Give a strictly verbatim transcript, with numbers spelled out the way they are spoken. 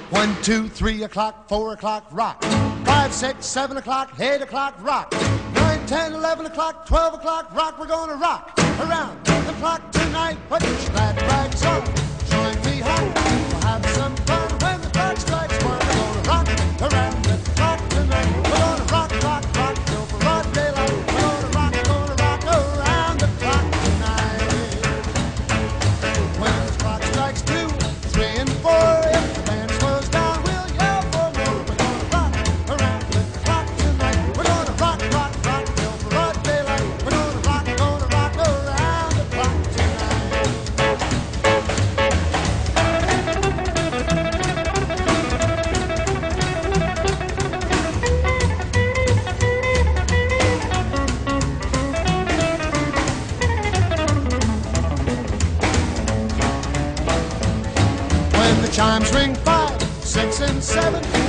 One, two, three o'clock, four o'clock, rock. Five, six, seven o'clock, eight o'clock, rock. Nine, ten, eleven o'clock, twelve o'clock, rock. We're gonna rock around the clock tonight. Put your glad rags on, join me home. We'll have some fun when the clock strikes one. We're gonna rock around the clock tonight. We're gonna rock, rock, rock till broad daylight. We're gonna rock, gonna rock around the clock tonight. When the clock strikes two, three, and four, if the band slows down, we'll yell for more. We're gonna rock around the clock tonight. We're gonna rock, rock, rock till broad daylight. We're gonna rock, gonna rock around the clock tonight. When the chimes ring five, six, and seven,